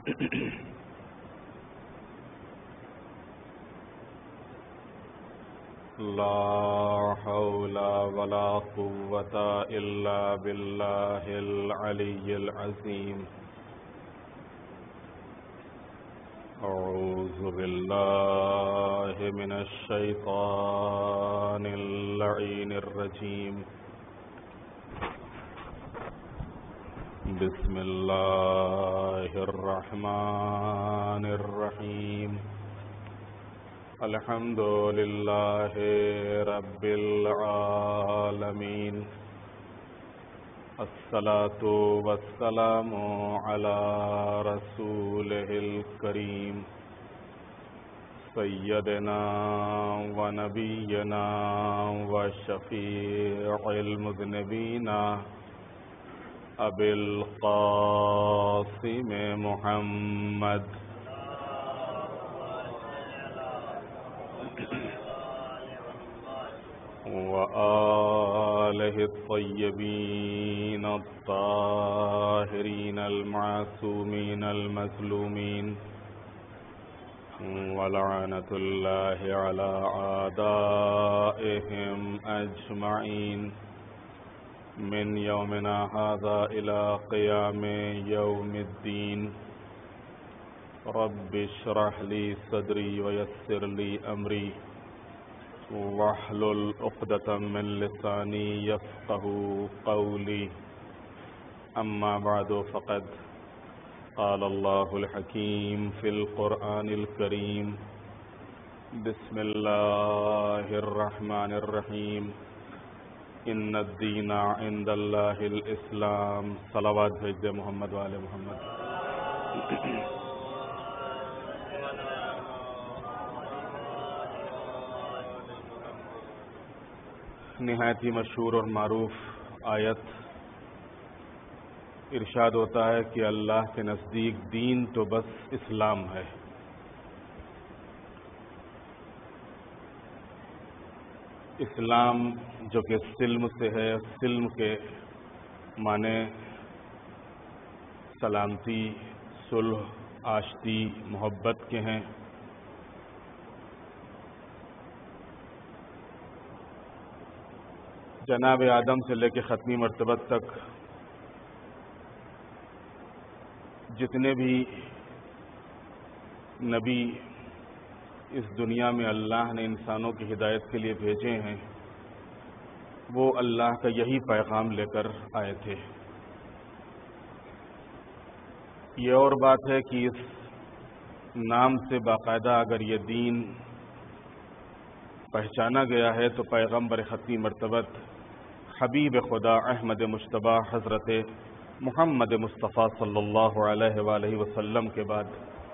لا حول ولا قوة إلا بالله العلي العظيم. أعوذ بالله من الشيطان اللعين الرجيم. بسم الله الرحمن الرحيم. الحمد لله رب العالمين. الصلاة والسلام على رسوله الكريم سيدنا ونبينا وشفيع المذنبين أبي القاسم محمد وآله الطيبين الطاهرين المعصومين المظلومين، ولعنة الله على أعدائهم أجمعين من يومنا هذا إلى قيام يوم الدين. رب اشرح لي صدري ويسر لي أمري واحلل عقدة من لساني يفقهوا قولي. أما بعد، فقد قال الله الحكيم في القرآن الكريم. بسم الله الرحمن الرحيم. إن الدين عند الله الإسلام. صلوات بھیج دے محمد والے محمد. نہایت ہی مشہور اور معروف آیت ارشاد ہوتا ہے کہ اللہ کے نزدیک دین تو بس اسلام ہے. اسلام جو کہ سلم سے ہے، سلم کے معنی سلامتی، صلح، آشتی، محبت کے ہیں. جناب آدم سے لے کے ختمی مرتبہ تک جتنے بھی نبی اس دنیا میں اللہ نے انسانوں کی ہدایت کے لیے بھیجے ہیں، وہ اللہ کا یہی پیغام لے کر آئے تھے. یہ اور بات ہے کہ اس نام سے باقاعدہ اگر یہ دین پہچانا گیا ہے تو پیغمبر ختمی مرتبہ حبیب خدا احمد مجتبی حضرت محمد مصطفیٰ صلی اللہ علیہ وآلہ وسلم کے بعد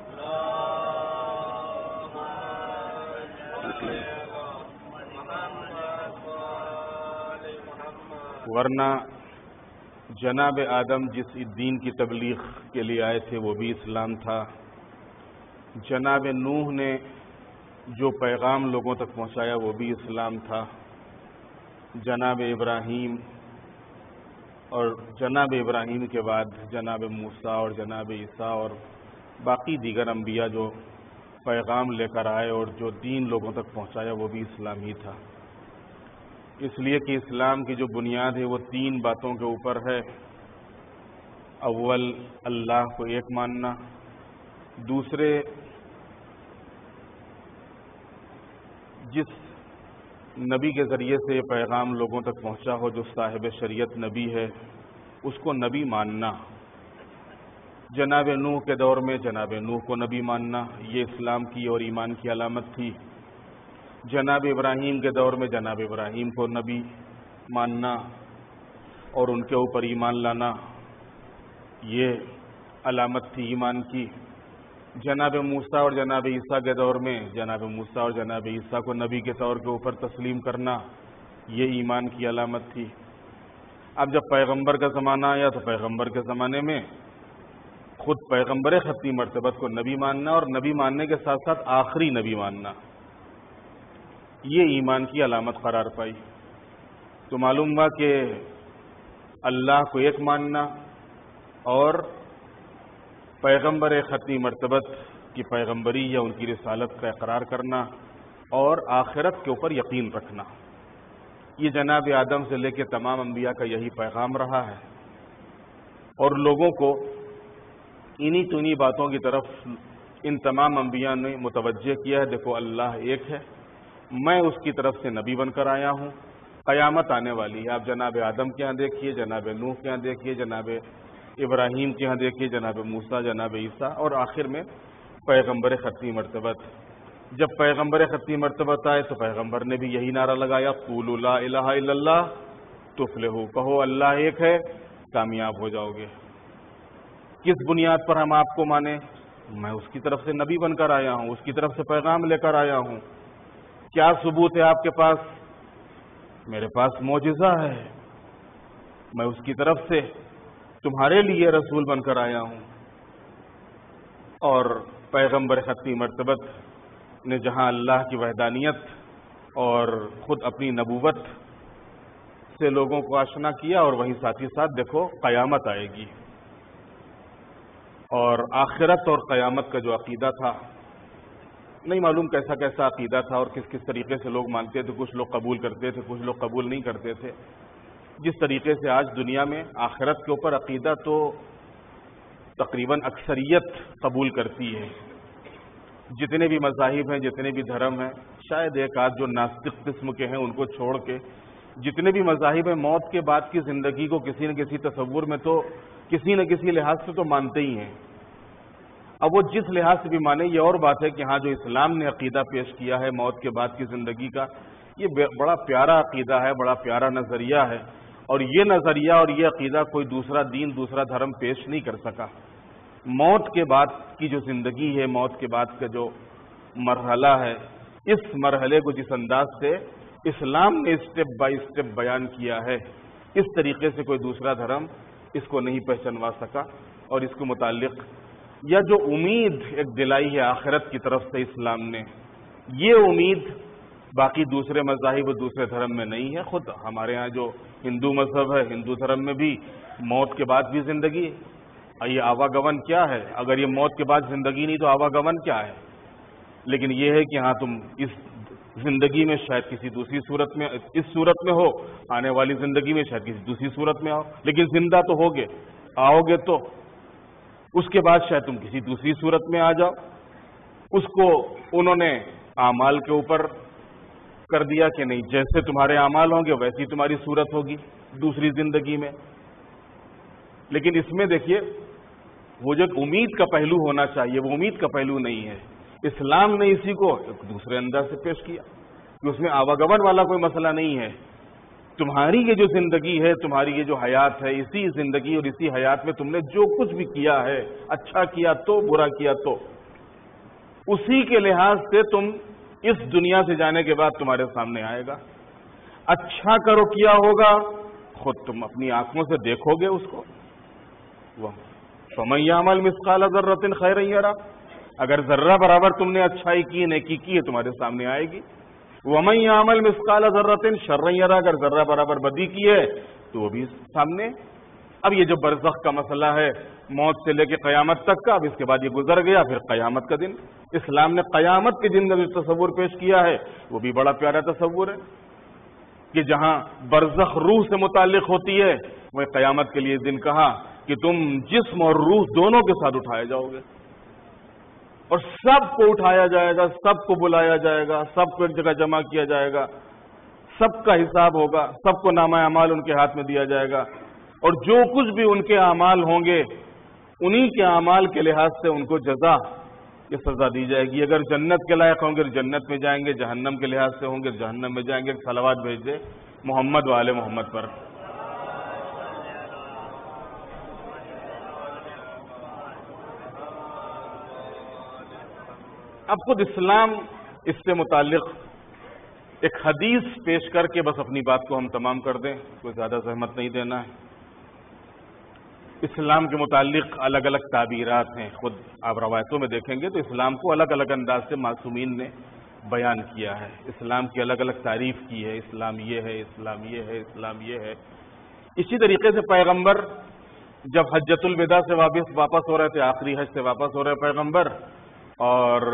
ورنہ جناب آدم جس دین کی تبلیغ کے لیے آئے تھے وہ بھی اسلام تھا. جناب نوح نے جو پیغام لوگوں تک پہنچایا وہ بھی اسلام تھا. جناب ابراہیم اور جناب ابراہیم کے بعد جناب موسیٰ اور جناب عیسیٰ اور باقی دیگر انبیاء جو پیغام لے کر آئے اور جو دین لوگوں تک پہنچایا وہ بھی اسلام ہی تھا. اس لیے کہ اسلام کی جو بنیاد ہے وہ 3 باتوں کے اوپر ہے. اول، اللہ کو ایک ماننا. دوسرے، جس نبی کے ذریعے سے یہ پیغام لوگوں تک پہنچا ہو، جو صاحب شریعت نبی ہے، اس کو نبی ماننا. جناب نوح کے دور میں جناب نوح کو نبی ماننا یہ اسلام کی اور ایمان کی علامت تھی. جناب ابراہیم کے دور میں جناب ابراہیم کو نبی ماننا اور ان کے اوپر ایمان لانا یہ علامت تھی ایمان کی. جناب موسیٰ اور جناب عیسیٰ کے دور میں جناب موسیٰ اور جناب عیسیٰ کو نبی کے طور کے اوپر تسلیم کرنا یہ ایمان کی علامت تھی. اب جب پیغمبر کا زمانہ آیا تو پیغمبر کے زمانے میں خود پیغمبر ختمی مرتبت کو نبی ماننا اور نبی ماننے کے ساتھ ساتھ آخری نبی ماننا یہ ایمان کی علامت قرار پائی. تو معلوم ہوا کہ اللہ کو ایک ماننا اور پیغمبر ختمی مرتبت کی پیغمبری یا ان کی رسالت کا اقرار کرنا اور آخرت کے اوپر یقین رکھنا، یہ جناب آدم سے لے کے تمام انبیاء کا یہی پیغام رہا ہے، اور لوگوں کو انہی تو انہی باتوں کی طرف ان تمام انبیاء نے متوجہ کیا ہے۔ دیکھو اللہ ایک ہے، میں اس کی طرف سے نبی بن کر آیا ہوں، قیامت آنے والی ہے۔ آپ جناب آدم کے ہاں دیکھیے، جناب نوح کے ہاں دیکھیے، جناب ابراہیم کے ہاں دیکھیے، جناب موسیٰ، جناب عیسیٰ، اور آخر میں پیغمبر ختمی مرتبت۔ جب پیغمبر ختمی مرتبت آئے تو پیغمبر نے بھی یہی نعرہ لگایا، قولوا لا الہ الا اللہ تفلحوا، کہو اللہ ایک ہے، کامیاب ہو جاؤ گے۔ کس بنیاد پر ہم آپ کو مانیں؟ میں اس کی طرف سے نبی بن کر آیا ہوں، اس کی طرف سے پیغام لے کر آیا ہوں۔ کیا ثبوت ہے آپ کے پاس؟ میرے پاس معجزہ ہے، میں اس کی طرف سے تمہارے لیے رسول بن کر آیا ہوں۔ اور پیغمبر ختمی مرتبت نے جہاں اللہ کی وحدانیت اور خود اپنی نبوت سے لوگوں کو آشنا کیا، اور وہیں ساتھ ہی ساتھ دیکھو قیامت آئے گی، اور آخرت اور قیامت کا جو عقیدہ تھا، نہیں معلوم کیسا کیسا عقیدہ تھا اور کس کس طریقے سے لوگ مانتے تھے، کچھ لوگ قبول کرتے تھے، کچھ لوگ قبول نہیں کرتے تھے۔ جس طریقے سے آج دنیا میں آخرت کے اوپر عقیدہ تو تقریباً اکثریت قبول کرتی ہے، جتنے بھی مذاہب ہیں، جتنے بھی دھرم ہیں، شاید ایک آدھ جو ناستق قسم کے ہیں ان کو چھوڑ کے جتنے بھی مذاہب ہیں، موت کے بعد کی زندگی کو کسی نہ کسی تصور میں تو کسی نہ کسی لحاظ سے تو مانتے ہی ہیں۔ اب وہ جس لحاظ سے بھی مانے، یہ اور بات ہے کہ ہاں جو اسلام نے عقیدہ پیش کیا ہے موت کے بعد کی زندگی کا، یہ بڑا پیارا عقیدہ ہے، بڑا پیارا نظریہ ہے، اور یہ نظریہ اور یہ عقیدہ کوئی دوسرا دین، دوسرا دھرم پیش نہیں کر سکا۔ موت کے بعد کی جو زندگی ہے، موت کے بعد کا جو مرحلہ ہے، اس مرحلے کو جس انداز سے اسلام نے اسٹیپ بائی اسٹیپ بیان کیا ہے، اس طریقے سے کوئی دوسرا دھرم اس کو نہیں پہچانوا سکا، اور اس کے متعلق یا جو امید ایک دلائی ہے آخرت کی طرف سے اسلام نے، یہ امید باقی دوسرے مذاہب اور دوسرے دھرم میں نہیں ہے۔ خود ہمارے ہاں جو ہندو مذہب ہے، ہندو دھرم میں بھی موت کے بعد بھی زندگی ہے۔ یہ آواگمن کیا ہے؟ اگر یہ موت کے بعد زندگی نہیں تو آواگمن کیا ہے؟ لیکن یہ ہے کہ ہاں تم اس زندگی میں شاید کسی دوسری صورت میں، اس صورت میں ہو، آنے والی زندگی میں شاید کسی دوسری صورت میں آؤ، لیکن زندہ تو ہوگے، آؤ گے تو اس کے بعد شاید تم کسی دوسری صورت میں آ جاؤ۔ اس کو انہوں نے اعمال کے اوپر کر دیا کہ نہیں، جیسے تمہارے اعمال ہوں گے ویسی تمہاری صورت ہوگی دوسری زندگی میں۔ لیکن اس میں دیکھیے وہ جو امید کا پہلو ہونا چاہیے، وہ امید کا پہلو نہیں ہے۔ اسلام نے اسی کو ایک دوسرے انداز سے پیش کیا کہ اس میں آواگمن والا کوئی مسئلہ نہیں ہے۔ تمہاری یہ جو زندگی ہے، تمہاری یہ جو حیات ہے، اسی زندگی اور اسی حیات میں تم نے جو کچھ بھی کیا ہے، اچھا کیا تو، برا کیا تو، اسی کے لحاظ سے تم اس دنیا سے جانے کے بعد تمہارے سامنے آئے گا۔ اچھا کرو کیا ہوگا، خود تم اپنی آنکھوں سے دیکھو گے اس کو۔ فَمَن يَعْمَلْ مِثْقَالَ ذَرَّةٍ خَيْرًا يَرَهُ، اگر ذرہ برابر تم نے اچھائی کی، نیکی کی ہے، تمہارے سامنے آئے گی۔ وَمَن يَعْمَلْ مِثْقَالَ ذَرَّةٍ شَرًّا يَرَهُ، اگر ذرہ برابر بدی کی ہے تو وہ بھی سامنے۔ اب یہ جو برزخ کا مسئلہ ہے، موت سے لے کے قیامت تک کا، اب اس کے بعد یہ گزر گیا، پھر قیامت کا دن۔ اسلام نے قیامت کے دن کا جو تصور پیش کیا ہے وہ بھی بڑا پیارا تصور ہے کہ جہاں برزخ روح سے متعلق ہوتی ہے، وہ قیامت کے لیے دن کہا کہ تم جسم اور روح دونوں کے ساتھ اٹھائے جاؤ گے، اور سب کو اٹھایا جائے گا، سب کو بلایا جائے گا، سب کو ایک جگہ جمع کیا جائے گا، سب کا حساب ہوگا، سب کو نامہ اعمال ان کے ہاتھ میں دیا جائے گا، اور جو کچھ بھی ان کے اعمال ہوں گے انہی کے اعمال کے لحاظ سے ان کو جزا کی سزا دی جائے گی۔ اگر جنت کے لائق ہوں گے جنت میں جائیں گے، جہنم کے لحاظ سے ہوں گے جہنم میں جائیں گے۔ صلوات بھیج دے محمد و آل محمد پر۔ اب خود اسلام اس سے متعلق ایک حدیث پیش کر کے بس اپنی بات کو ہم تمام کر دیں، کوئی زیادہ زحمت نہیں دینا ہے۔ اسلام کے متعلق الگ الگ تعبیرات ہیں، خود آپ روایتوں میں دیکھیں گے تو اسلام کو الگ الگ انداز سے معصومین نے بیان کیا ہے، اسلام کی الگ الگ تعریف کی ہے، اسلام یہ ہے، اسلام یہ ہے، اسلام یہ ہے۔ اسی طریقے سے پیغمبر جب حجۃ الوداع سے واپس ہو رہے تھے، آخری حج سے واپس ہو رہے پیغمبر، اور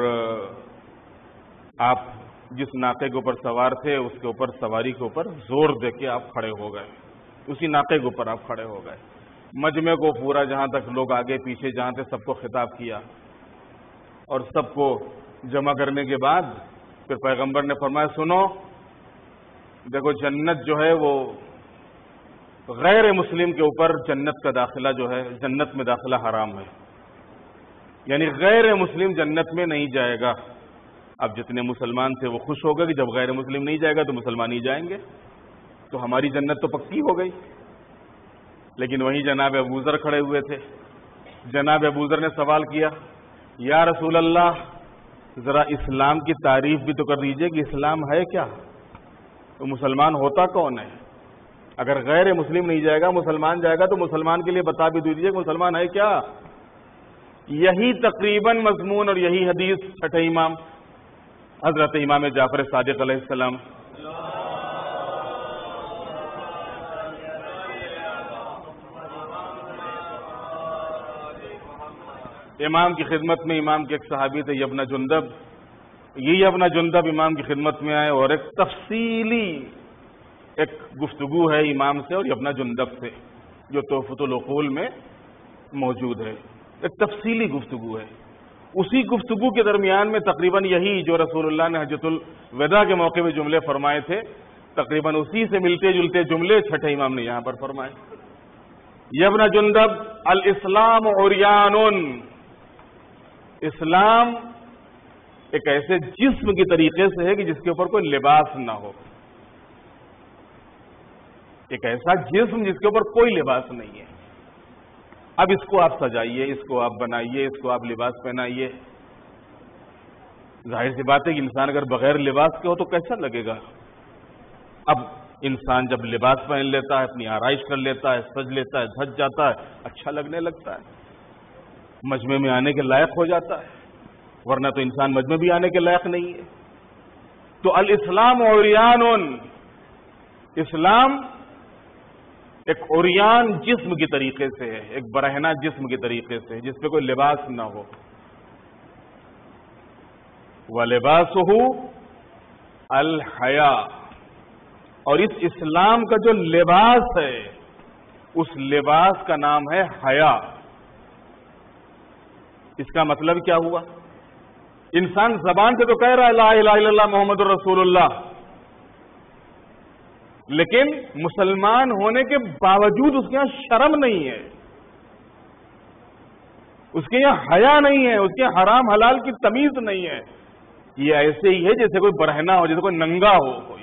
آپ جس ناقے کے اوپر سوار تھے اس کے اوپر سواری کے اوپر زور دے کے آپ کھڑے ہو گئے، اسی ناقے کے اوپر آپ کھڑے ہو گئے، مجمع کو پورا جہاں تک لوگ آگے پیچھے جہاں تھے سب کو خطاب کیا، اور سب کو جمع کرنے کے بعد پھر پیغمبر نے فرمایا سنو، دیکھو جنت جو ہے وہ غیر مسلم کے اوپر جنت کا داخلہ جو ہے، جنت میں داخلہ حرام ہے، یعنی غیر مسلم جنت میں نہیں جائے گا۔ اب جتنے مسلمان تھے وہ خوش ہو گئے کہ جب غیر مسلم نہیں جائے گا تو مسلمان ہی جائیں گے، تو ہماری جنت تو پکی ہو گئی۔ لیکن وہیں جناب ابوذر کھڑے ہوئے تھے، جناب ابوذر نے سوال کیا، یا رسول اللہ ذرا اسلام کی تعریف بھی تو کر دیجئے کہ اسلام ہے کیا، تو مسلمان ہوتا کون ہے؟ اگر غیر مسلم نہیں جائے گا مسلمان جائے گا تو مسلمان کے لیے بتا بھی دیجئے کہ مسلمان ہے کیا۔ یہی تقریباً مضمون اور یہی حدیث چھٹے امام حضرت امام جعفر صادق علیہ السلام امام کی خدمت میں، امام کے ایک صحابی تھے یبن جندب، یہ یبن جندب امام کی خدمت میں آئے اور ایک تفصیلی ایک گفتگو ہے امام سے اور یبن جندب سے جو تحفۃ العقول میں موجود ہے، ایک تفصیلی گفتگو ہے۔ اسی گفتگو کے درمیان میں تقریباً یہی جو رسول اللہ نے حجۃ الوداع کے موقع میں جملے فرمائے تھے، تقریباً اسی سے ملتے جلتے جملے چھٹے امام نے یہاں پر فرمائے۔ یبن جندب الاسلام عریان، اسلام ایک ایسے جسم کی طریقے سے ہے کہ جس کے اوپر کوئی لباس نہ ہو، ایک ایسا جسم جس کے اوپر کوئی لباس نہیں ہے۔ اب اس کو آپ سجائیے، اس کو آپ بنائیے، اس کو آپ لباس پہنائیے، ظاہر سی بات ہے کہ انسان اگر بغیر لباس کے ہو تو کیسا لگے گا؟ اب انسان جب لباس پہن لیتا ہے، اپنی آرائش کر لیتا ہے، سج لیتا ہے، دھج جاتا ہے، اچھا لگنے لگتا ہے، مجمع میں آنے کے لائق ہو جاتا ہے، ورنہ تو انسان مجمع بھی آنے کے لائق نہیں ہے۔ تو الاسلام عریان، اسلام ایک عریان جسم کی طریقے سے ہے، ایک برہنہ جسم کی طریقے سے، جس پہ کوئی لباس نہ ہو۔ وَلِبَاسُهُ الْحَيَاءُ، اور اس اسلام کا جو لباس ہے اس لباس کا نام ہے حیا۔ اس کا مطلب کیا ہوا؟ انسان زبان سے تو کہہ رہا ہے لا الہ الا اللہ محمد الرسول اللہ، لیکن مسلمان ہونے کے باوجود اس کے یہاں شرم نہیں ہے، اس کے یہاں حیا نہیں ہے، اس کے یہاں حرام حلال کی تمیز نہیں ہے۔ یہ ایسے ہی ہے جیسے کوئی برہنہ ہو، جیسے کوئی ننگا ہو، کوئی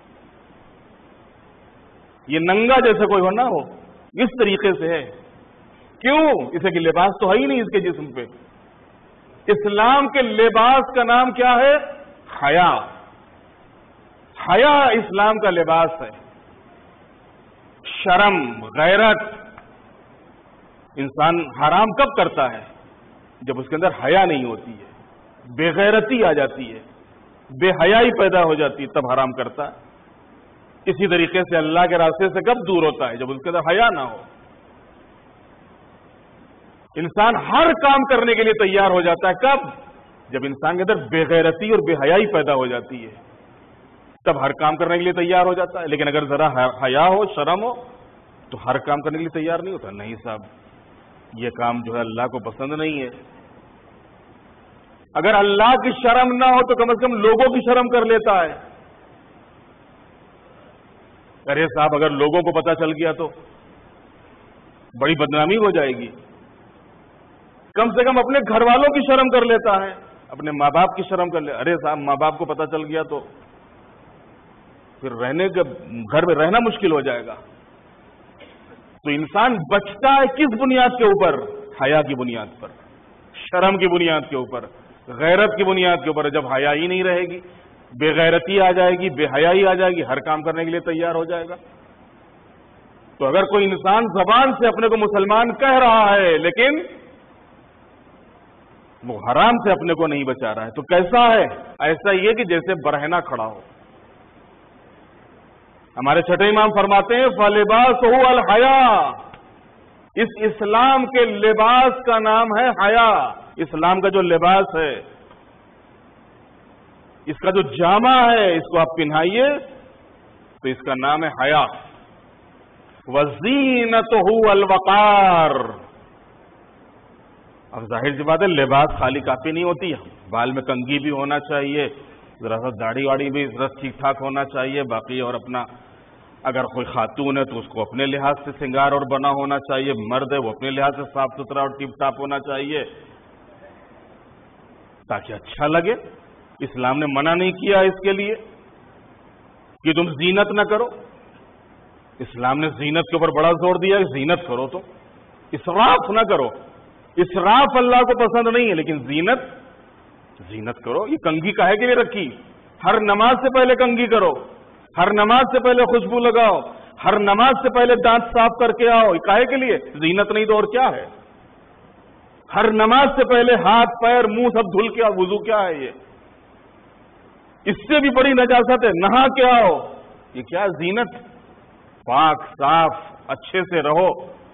یہ ننگا جیسے کوئی ہو نہ ہو، اس طریقے سے ہے۔ کیوں؟ اسے کہ لباس تو ہے ہی نہیں اس کے جسم پہ۔ اسلام کے لباس کا نام کیا ہے؟ حیا۔ حیا اسلام کا لباس ہے۔ شرم، غیرت، انسان حرام کب کرتا ہے؟ جب اس کے اندر حیا نہیں ہوتی ہے، بے غیرتی آ جاتی ہے، بے حیائی پیدا ہو جاتی ہے، تب حرام کرتا ہے۔ اسی طریقے سے اللہ کے راستے سے کب دور ہوتا ہے؟ جب اس کے اندر حیا نہ ہو۔ انسان ہر کام کرنے کے لیے تیار ہو جاتا ہے کب؟ جب انسان کے اندر بے غیرتی اور بے حیائی پیدا ہو جاتی ہے، تب ہر کام کرنے کے لیے تیار ہو جاتا ہے۔ لیکن اگر ذرا حیا ہو، شرم ہو، تو ہر کام کرنے کے لیے تیار نہیں ہوتا۔ نہیں صاحب، یہ کام جو ہے اللہ کو پسند نہیں ہے۔ اگر اللہ کی شرم نہ ہو تو کم از کم لوگوں کی شرم کر لیتا ہے۔ ارے صاحب، اگر لوگوں کو پتہ چل گیا تو بڑی بدنامی ہو جائے گی۔ کم سے کم اپنے گھر والوں کی شرم کر لیتا ہے، اپنے ماں باپ کی شرم کر لے۔ ارے صاحب، ماں باپ کو پتہ چل گیا تو پھر رہنے کے گھر میں رہنا مشکل ہو جائے گا۔ تو انسان بچتا ہے کس بنیاد کے اوپر؟ حیا کی بنیاد پر، شرم کی بنیاد کے اوپر، غیرت کی بنیاد کے اوپر۔ جب حیا ہی نہیں رہے گی، بے غیرتی آ جائے گی، بے حیائی آ جائے گی، ہر کام کرنے کے لیے تیار ہو جائے گا۔ تو اگر کوئی انسان زبان سے اپنے کو مسلمان کہہ رہا ہے لیکن وہ حرام سے اپنے کو نہیں بچا رہا ہے، تو کیسا ہے؟ ایسا ہی ہے کہ جیسے برہنہ کھڑا ہو۔ ہمارے چھٹے امام فرماتے ہیں فَلِبَاسُهُ الْحَيَاءُ، اس اسلام کے لباس کا نام ہے حیا. اسلام کا جو لباس ہے، اس کا جو جامہ ہے، اس کو آپ پہنائیے تو اس کا نام ہے حیا. وَزِينَتُهُ الْوَقَارُ. اب ظاہر سی بات ہے، لباس خالی کافی نہیں ہوتی، بال میں کنگھی بھی ہونا چاہیے، ذرا سا داڑھی واڑی بھی ذرا ٹھیک ٹھاک ہونا چاہیے، باقی اور اپنا اگر کوئی خاتون ہے تو اس کو اپنے لحاظ سے سنگار اور بنا ہونا چاہیے، مرد ہے وہ اپنے لحاظ سے صاف ستھرا اور ٹپ ٹاپ ہونا چاہیے تاکہ اچھا لگے. اسلام نے منع نہیں کیا اس کے لیے کہ تم زینت نہ کرو. اسلام نے زینت کے اوپر بڑا زور دیا کہ زینت کرو، تو اسراف نہ کرو. اسراف اللہ کو پسند نہیں ہے، لیکن زینت کرو. یہ کنگھی کاہے کے لیے رکھی؟ ہر نماز سے پہلے کنگھی کرو، ہر نماز سے پہلے خوشبو لگاؤ، ہر نماز سے پہلے دانت صاف کر کے آؤ. یہ کاہے کے لیے؟ زینت نہیں تو اور کیا ہے؟ ہر نماز سے پہلے ہاتھ پیر منہ سب دھل کے آؤ. وضو کیا ہے یہ؟ اس سے بھی بڑی نجاست ہے، نہا کے آؤ. یہ کیا زینت؟ پاک صاف اچھے سے رہو.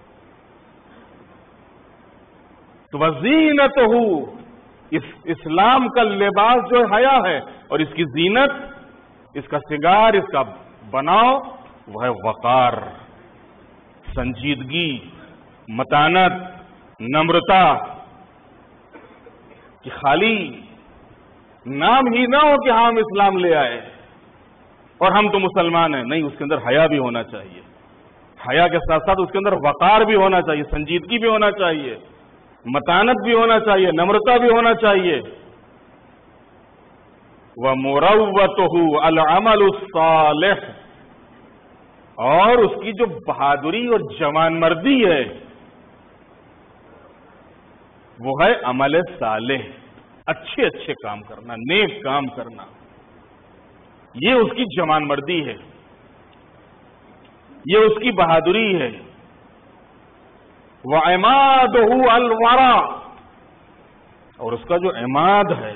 تو وزینتہ، اس اسلام کا لباس جو حیا ہے، اور اس کی زینت، اس کا سنگار، اس کا بناؤ، وہ ہے وقار، سنجیدگی، متانت، نمرتا. کہ خالی نام ہی نہ ہو کہ ہم اسلام لے آئے اور ہم تو مسلمان ہیں، نہیں، اس کے اندر حیا بھی ہونا چاہیے. حیا کے ساتھ ساتھ اس کے اندر وقار بھی ہونا چاہیے، سنجیدگی بھی ہونا چاہیے، متانت بھی ہونا چاہیے، نمرتا بھی ہونا چاہیے. وَمُرَوَّتُهُ الْعَمَلُ الصَّالِحُ، اور اس کی جو بہادری اور جوان مردی ہے وہ ہے عمل صالح، اچھے اچھے کام کرنا، نیک کام کرنا. یہ اس کی جوان مردی ہے، یہ اس کی بہادری ہے. وَعِمَادُهُ الْوَرَى، اور اس کا جو عماد ہے،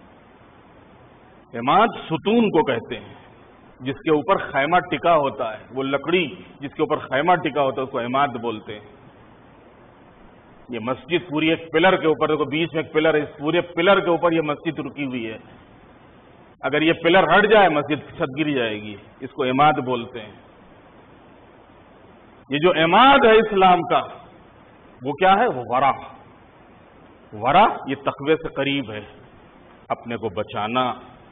عماد ستون کو کہتے ہیں، جس کے اوپر خیمہ ٹکا ہوتا ہے، وہ لکڑی جس کے اوپر خیمہ ٹکا ہوتا ہے اس کو عماد بولتے ہیں. یہ مسجد پوری ایک پلر کے اوپر، دیکھو بیچ میں ایک پلر ہے، اس پورے پلر کے اوپر یہ مسجد رکی ہوئی ہے. اگر یہ پلر ہٹ جائے مسجد چھت گر جائے گی. اس کو عماد بولتے ہیں. یہ جو عماد ہے اسلام کا وہ کیا ہے؟ وہ ورع. ورع یہ تقوی سے قریب ہے، اپنے کو بچانا،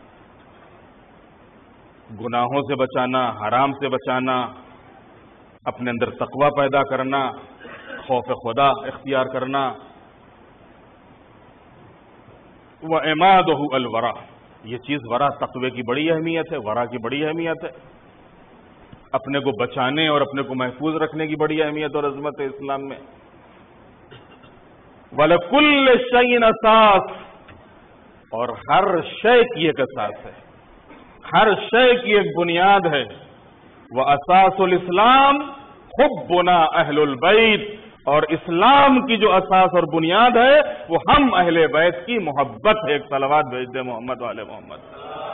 گناہوں سے بچانا، حرام سے بچانا، اپنے اندر تقوی پیدا کرنا، خوف خدا اختیار کرنا. وَعِمَادُهُ الْوَرَى، یہ چیز ورع، تقوی کی بڑی اہمیت ہے، ورع کی بڑی اہمیت ہے. اپنے کو بچانے اور اپنے کو محفوظ رکھنے کی بڑی اہمیت اور عظمت ہے اسلام میں. وَلَكُلِّ شَيْءٍ أَسَاسٌ، اور ہر شے کی ایک اساس ہے، ہر شے کی ایک بنیاد ہے. وَأَسَاسُ الْإِسْلَامِ حُبُّنَا أَهْلُ الْبَيْتِ، اور اسلام کی جو اساس اور بنیاد ہے وہ ہم اہل بیت کی محبت ہے. ایک صلوات بھیج دے محمد والے محمد.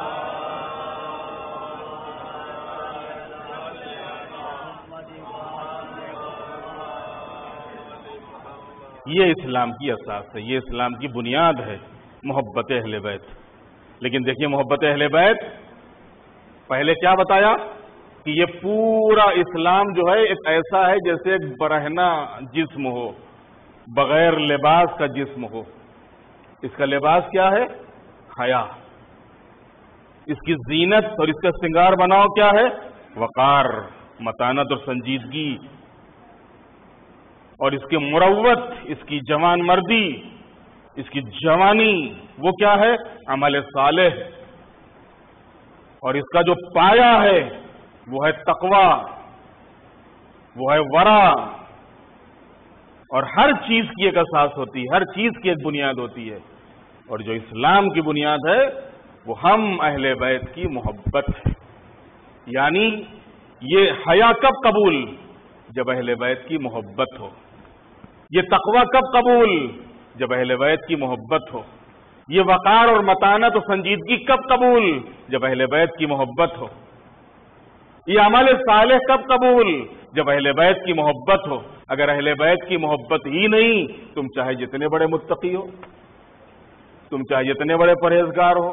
یہ اسلام کی اساس ہے، یہ اسلام کی بنیاد ہے، محبت اہل بیت. لیکن دیکھیے محبت اہل بیت، پہلے کیا بتایا کہ یہ پورا اسلام جو ہے ایک ایسا ہے جیسے ایک برہنہ جسم ہو، بغیر لباس کا جسم ہو. اس کا لباس کیا ہے؟ حیا. اس کی زینت اور اس کا سنگار بناؤ کیا ہے؟ وقار، متانت اور سنجیدگی. اور اس کی مروت، اس کی جوان مردی، اس کی جوانی، وہ کیا ہے؟ عمل صالح. اور اس کا جو پایا ہے وہ ہے تقوی، وہ ہے ورع. اور ہر چیز کی ایک اساس ہوتی ہے، ہر چیز کی ایک بنیاد ہوتی ہے. اور جو اسلام کی بنیاد ہے وہ ہم اہل بیت کی محبت ہے. یعنی یہ حیا کب قبول؟ جب اہل بیت کی محبت ہو. یہ تقوی کب قبول؟ جب اہل بیت کی محبت ہو. یہ وقار اور متانت و سنجیدگی کب قبول؟ جب اہل بیت کی محبت ہو. یہ عمل صالح کب قبول؟ جب اہل بیت کی محبت ہو. اگر اہل بیت کی محبت ہی نہیں، تم چاہے جتنے بڑے متقی ہو، تم چاہے جتنے بڑے پرہیزگار ہو،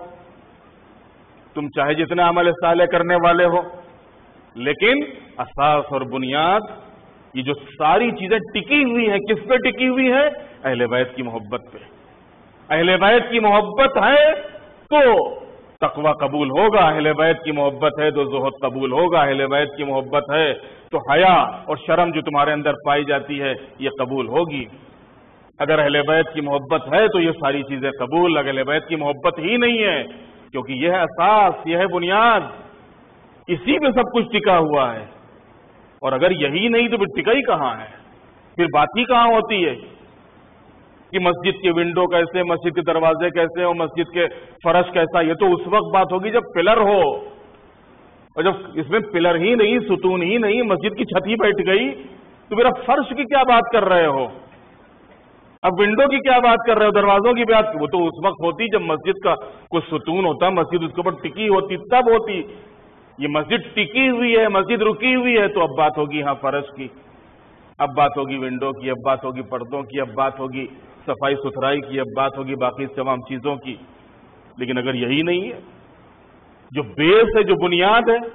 تم چاہے جتنا عمل صالح کرنے والے ہو، لیکن اساس اور بنیاد یہ جو ساری چیزیں ٹکی ہوئی ہیں، کس پہ ٹکی ہوئی ہیں؟ اہل بیت کی محبت پہ۔ اہل بیت کی محبت ہے تو تقوی قبول ہوگا، اہل بیت کی محبت ہے تو زہد قبول ہوگا، اہل بیت کی محبت ہے تو حیا اور شرم جو تمہارے اندر پائی جاتی ہے یہ قبول ہوگی۔ اگر اہل بیت کی محبت ہے تو یہ ساری چیزیں قبول، اگر اہل بیت کی محبت ہی نہیں ہے، کیونکہ یہ ہے اساس، یہ ہے بنیاد، اسی میں سب کچھ ٹکا ہوا ہے، اور اگر یہی نہیں تو پھر ٹکا ہی کہاں ہے؟ پھر بات ہی کہاں ہوتی ہے کہ مسجد کے ونڈو کیسے، مسجد کے دروازے کیسے اور مسجد کے فرش کیسا؟ یہ تو اس وقت بات ہوگی جب پلر ہو، اور جب اس میں پلر ہی نہیں، ستون ہی نہیں، مسجد کی چھت ہی بیٹھ گئی تو پھر اب فرش کی کیا بات کر رہے ہو؟ اب ونڈو کی کیا بات کر رہے ہو؟ دروازوں کی بات وہ تو اس وقت ہوتی جب مسجد کا کوئی ستون ہوتا، مسجد اس کے اوپر ٹکی ہوتی، تب ہوتی۔ یہ مسجد ٹکی ہوئی ہے، مسجد رکی ہوئی ہے، تو اب بات ہوگی ہاں فرش کی، اب بات ہوگی ونڈو کی، اب بات ہوگی پردوں کی، اب بات ہوگی صفائی ستھرائی کی، اب بات ہوگی باقی تمام چیزوں کی۔ لیکن اگر یہی نہیں ہے، جو بیس ہے، جو بنیاد ہے،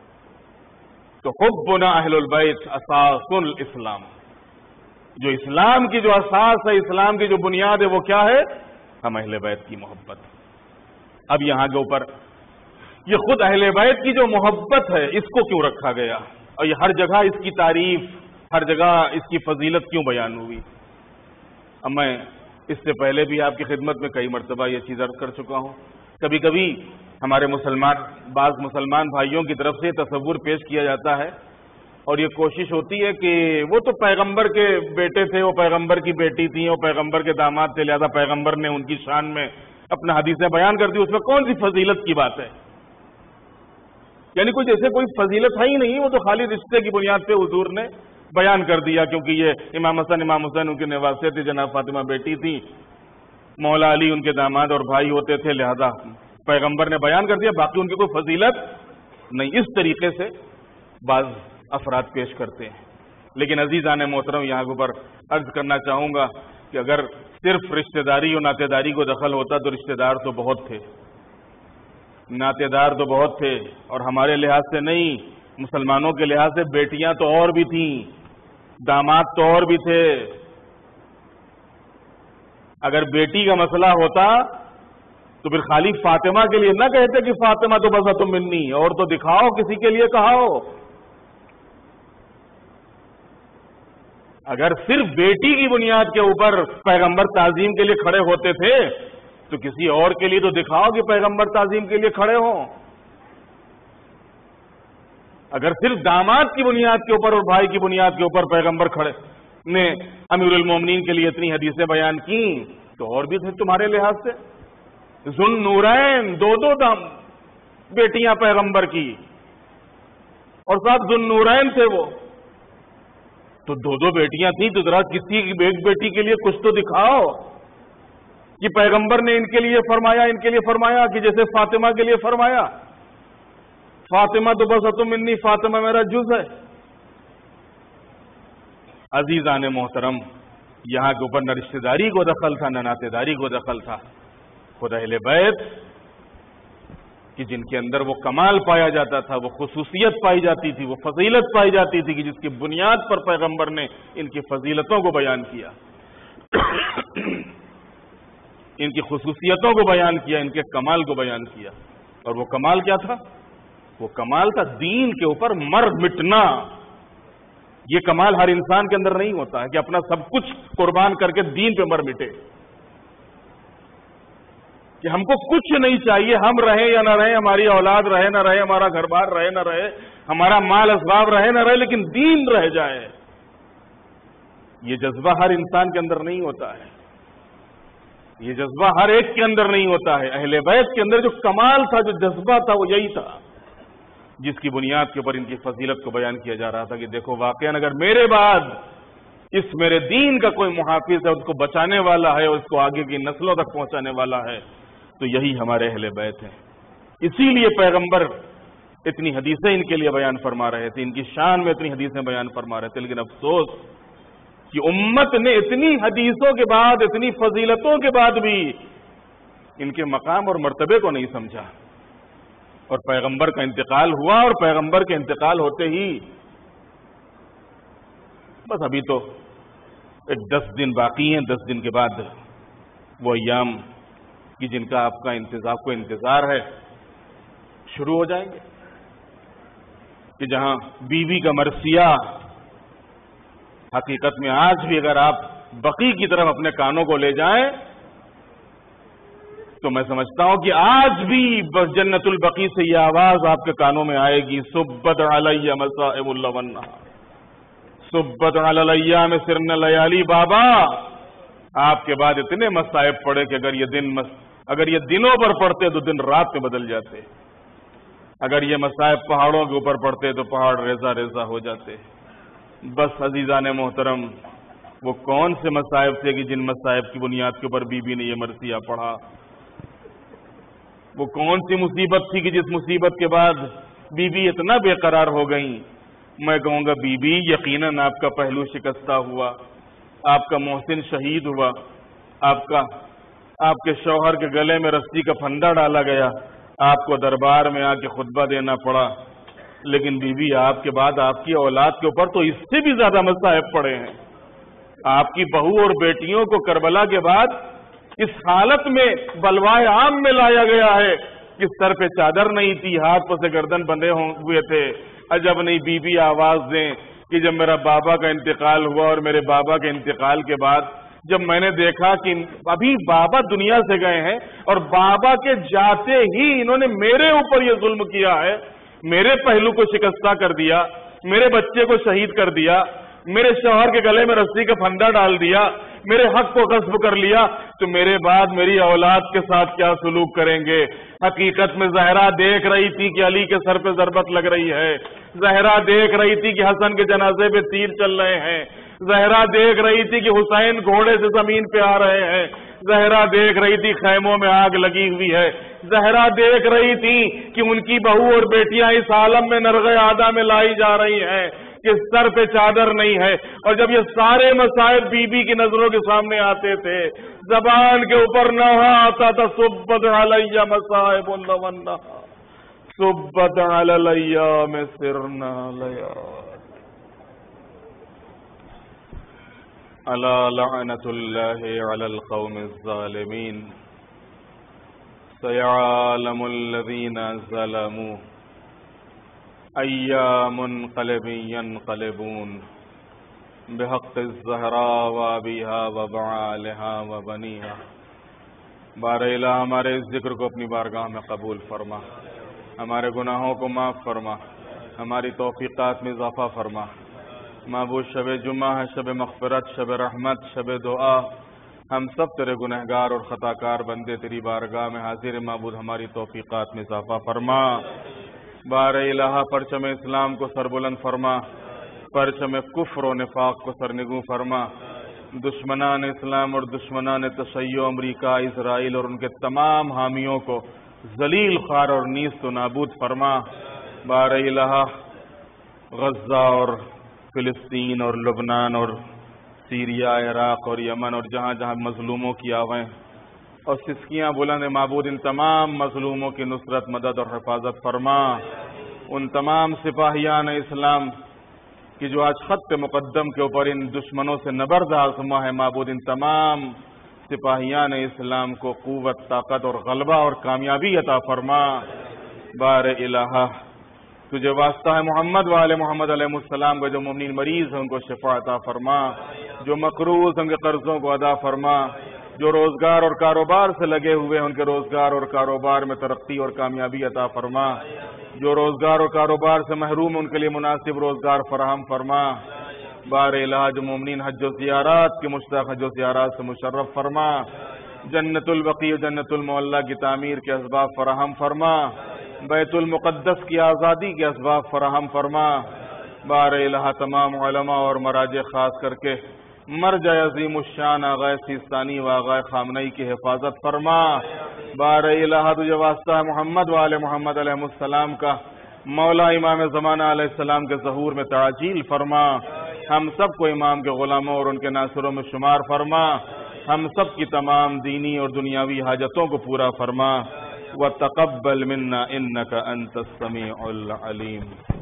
تو حبنا اہل البیت اساس الاسلام، جو اسلام کی جو اساس ہے، اسلام کی جو بنیاد ہے، وہ کیا ہے؟ ہم اہل بیت کی محبت۔ اب یہاں کے اوپر یہ خود اہل بیت کی جو محبت ہے، اس کو کیوں رکھا گیا، اور یہ ہر جگہ اس کی تعریف، ہر جگہ اس کی فضیلت کیوں بیان ہوئی؟ اب میں اس سے پہلے بھی آپ کی خدمت میں کئی مرتبہ یہ چیز عرض کر چکا ہوں۔ کبھی کبھی ہمارے بعض مسلمان بھائیوں کی طرف سے تصور پیش کیا جاتا ہے، اور یہ کوشش ہوتی ہے کہ وہ تو پیغمبر کے بیٹے تھے، وہ پیغمبر کی بیٹی تھیں، وہ پیغمبر کے داماد تھے، لہذا پیغمبر نے ان کی شان میں اپنا حدیثیں بیان کر دی، اس میں کون سی فضیلت کی بات ہے؟ یعنی کوئی جیسے کوئی فضیلت ہے ہی نہیں، وہ تو خالی رشتے کی بنیاد پہ حضور نے بیان کر دیا، کیونکہ یہ امام حسن امام حسین ان کے نواسے تھے، جناب فاطمہ بیٹی تھی، مولا علی ان کے داماد اور بھائی ہوتے تھے، لہذا پیغمبر نے بیان کر دیا، باقی ان کی کوئی فضیلت نہیں۔ اس طریقے سے بعض افراد پیش کرتے ہیں۔ لیکن عزیزان محترم، یہاں کے اوپر عرض کرنا چاہوں گا کہ اگر صرف رشتہ داری اور ناطے داری کو دخل ہوتا تو رشتہ دار تو بہت تھے، ناطے دار تو بہت تھے، اور ہمارے لحاظ سے نہیں، مسلمانوں کے لحاظ سے بیٹیاں تو اور بھی تھیں، داماد تو اور بھی تھے۔ اگر بیٹی کا مسئلہ ہوتا تو پھر خالی فاطمہ کے لیے نہ کہتے کہ فاطمہ تو بس تم منی، اور تو دکھاؤ، کسی کے لیے کہاؤ۔ اگر صرف بیٹی کی بنیاد کے اوپر پیغمبر تعظیم کے لیے کھڑے ہوتے تھے تو کسی اور کے لیے تو دکھاؤ کہ پیغمبر تعظیم کے لیے کھڑے ہوں۔ اگر صرف داماد کی بنیاد کے اوپر اور بھائی کی بنیاد کے اوپر پیغمبر کھڑے نے امیر المومنین کے لیے اتنی حدیثیں بیان کی تو اور بھی تھے تمہارے لحاظ سے۔ ذن نورین، دو بیٹیاں پیغمبر کی، اور ساتھ ذن نورین تھے وہ، تو دو بیٹیاں تھیں تو ذرا کسی ایک بیٹی کے لیے کچھ تو دکھاؤ کہ پیغمبر نے ان کے لیے فرمایا، ان کے لیے فرمایا، کہ جیسے فاطمہ کے لیے فرمایا، فاطمہ تو بس تم منی، فاطمہ میرا جز ہے۔ عزیزان محترم، یہاں کے اوپر نہ رشتہ داری کو دخل تھا، نہ ناطے داری کو دخل تھا، خود اہل بیت کہ جن کے اندر وہ کمال پایا جاتا تھا، وہ خصوصیت پائی جاتی تھی، وہ فضیلت پائی جاتی تھی، کہ جس کی بنیاد پر پیغمبر نے ان کی فضیلتوں کو بیان کیا، ان کی خصوصیتوں کو بیان کیا، ان کے کمال کو بیان کیا۔ اور وہ کمال کیا تھا؟ وہ کمال تھا دین کے اوپر مر مٹنا۔ یہ کمال ہر انسان کے اندر نہیں ہوتا ہے کہ اپنا سب کچھ قربان کر کے دین پہ مر مٹے، کہ ہم کو کچھ نہیں چاہیے، ہم رہیں یا نہ رہیں، ہماری اولاد رہے نہ رہے، ہمارا گھر بار رہے نہ رہے، ہمارا مال اسباب رہے نہ رہے، لیکن دین رہ جائے۔ یہ جذبہ ہر انسان کے اندر نہیں ہوتا ہے، یہ جذبہ ہر ایک کے اندر نہیں ہوتا ہے۔ اہل بیت کے اندر جو کمال تھا، جو جذبہ تھا، وہ یہی تھا، جس کی بنیاد کے اوپر ان کی فضیلت کو بیان کیا جا رہا تھا کہ دیکھو واقعاً اگر میرے بعد اس میرے دین کا کوئی محافظ ہے، اس کو بچانے والا ہے، اور اس کو آگے کی نسلوں تک پہنچانے والا ہے، تو یہی ہمارے اہل بیت ہیں۔ اسی لیے پیغمبر اتنی حدیثیں ان کے لیے بیان فرما رہے تھے، ان کی شان میں اتنی حدیثیں بیان فرما رہے تھے، لیکن افسوس کہ امت نے اتنی حدیثوں کے بعد، اتنی فضیلتوں کے بعد بھی ان کے مقام اور مرتبے کو نہیں سمجھا، اور پیغمبر کا انتقال ہوا، اور پیغمبر کے انتقال ہوتے ہی بس ابھی تو ایک 10 دن باقی ہیں، 10 دن کے بعد وہ ایام کہ جن کا آپ کو انتظار ہے شروع ہو جائیں گے، کہ جہاں بیوی کا مرثیہ حقیقت میں آج بھی اگر آپ بقی کی طرف اپنے کانوں کو لے جائیں تو میں سمجھتا ہوں کہ آج بھی بس جنت البقی سے یہ آواز آپ کے کانوں میں آئے گی، صبت علی مصائب اللون، صبت علی الیام سرن لیالی۔ بابا آپ کے بعد اتنے مصائب پڑے کہ اگر یہ دنوں پر پڑتے تو دن رات میں بدل جاتے، اگر یہ مصائب پہاڑوں کے اوپر پڑتے تو پہاڑ ریزہ ریزہ ہو جاتے۔ بس عزیزان محترم، وہ کون سے مصائب تھے کہ جن مصائب کی بنیاد کے اوپر بی بی نے یہ مرثیہ پڑھا؟ وہ کون سی مصیبت تھی کہ جس مصیبت کے بعد بی بی اتنا بے قرار ہو گئیں؟ میں کہوں گا بی بی یقیناً آپ کا پہلو شکستہ ہوا، آپ کا محسن شہید ہوا، آپ کے شوہر کے گلے میں رسی کا پھندا ڈالا گیا، آپ کو دربار میں آ کے خطبہ دینا پڑا، لیکن بی بی آپ کے بعد آپ کی اولاد کے اوپر تو اس سے بھی زیادہ مصائب پڑے ہیں۔ آپ کی بہو اور بیٹیوں کو کربلا کے بعد اس حالت میں بلوائے عام میں لایا گیا ہے کہ سر پہ چادر نہیں تھی، ہاتھ پہ سے گردن بندھے ہوئے تھے۔ عجب نہیں بی بی آواز دیں کہ جب میرا بابا کا انتقال ہوا اور میرے بابا کے انتقال کے بعد جب میں نے دیکھا کہ ابھی بابا دنیا سے گئے ہیں اور بابا کے جاتے ہی انہوں نے میرے اوپر یہ ظلم کیا ہے، میرے پہلو کو شکستہ کر دیا، میرے بچے کو شہید کر دیا، میرے شوہر کے گلے میں رسی کا پھندا ڈال دیا، میرے حق کو غصب کر لیا، تو میرے بعد میری اولاد کے ساتھ کیا سلوک کریں گے؟ حقیقت میں زہرا دیکھ رہی تھی کہ علی کے سر پہ ضربت لگ رہی ہے، زہرا دیکھ رہی تھی کہ حسن کے جنازے پہ تیر چل رہے ہیں، زہرا دیکھ رہی تھی کہ حسین گھوڑے سے زمین پہ آ رہے ہیں، زہرا دیکھ رہی تھی خیموں میں آگ لگی ہوئی ہے، زہرا دیکھ رہی تھی کہ ان کی بہو اور بیٹیاں اس عالم میں نرغ عادہ میں لائی جا رہی ہیں کہ سر پہ چادر نہیں ہے۔ اور جب یہ سارے مصائب بی بی کی نظروں کے سامنے آتے تھے، زبان کے اوپر نوحہ آتا تھا، صبت علی مصائب اللون، صبت علی الیام سرنا لیال، الا لعنت اللہ علی القوم الظالمین، سیعلم الذین ظلموا ایام منقلب ینقلبون بحق الزہراء وابیہا وبعالہا وبنیہا۔ بار الہ ہمارے اس ذکر کو اپنی بارگاہ میں قبول فرما، ہمارے گناہوں کو معاف فرما، ہماری توفیقات میں اضافہ فرما۔ معبود شب جمعہ ہے، شب مغفرت، شب رحمت، شب دعا، ہم سب تیرے گنہگار اور خطاکار بندے تیری بارگاہ میں حاضر۔ معبود ہماری توفیقات میں اضافہ فرما۔ بار الہ پرچم اسلام کو سربلند فرما، پرچم کفر و نفاق کو سرنگوں فرما، دشمنان اسلام اور دشمنان تشیع امریکہ، اسرائیل اور ان کے تمام حامیوں کو ذلیل خوار اور نیست و نابود فرما۔ بار الہ غزہ اور فلسطین اور لبنان اور سیریا، عراق اور یمن اور جہاں جہاں مظلوموں کی آوائیں اور سسکیاں بلند، معبود ان تمام مظلوموں کی نصرت، مدد اور حفاظت فرما۔ ان تمام سپاہیان اسلام کی جو آج خط مقدم کے اوپر ان دشمنوں سے نبرد آزما ہے، معبود ان تمام سپاہیان اسلام کو قوت، طاقت اور غلبہ اور کامیابی عطا فرما۔ بار الہ تجھے واسطہ ہے محمد وآل محمد علیہ السلام کا جو مومنین مریض ہیں ان کو شفا عطا فرما، جو مقروض ہیں ان کے قرضوں کو ادا فرما، جو روزگار اور کاروبار سے لگے ہوئے ہیں ان کے روزگار اور کاروبار میں ترقی اور کامیابی عطا فرما، جو روزگار اور کاروبار سے محروم ہیں ان کے لیے مناسب روزگار فراہم فرما۔ بار الہ جو مومنین حج و زیارات کے مشتاق حج و زیارات سے مشرف فرما، جنت البقیع و جنت المعلی کی تعمیر کے اسباب فراہم فرما، بیت المقدس کی آزادی کے اسباب فراہم فرما۔ بار الہ تمام علماء اور مراجع خاص کر کے مرجع عظیم الشان آغا سیستانی و آغا خامنئی کی حفاظت فرما۔ بار الہ تجھے واسطہ ہے محمد وآل محمد علیہ السلام کا مولا امام زمانہ علیہ السلام کے ظہور میں تعجیل فرما۔ ہم سب کو امام کے غلاموں اور ان کے ناصروں میں شمار فرما، ہم سب کی تمام دینی اور دنیاوی حاجتوں کو پورا فرما، وَتَقَبَّلْ مِنَّا إِنَّكَ أَنْتَ السَّمِيعُ الْعَلِيمُ۔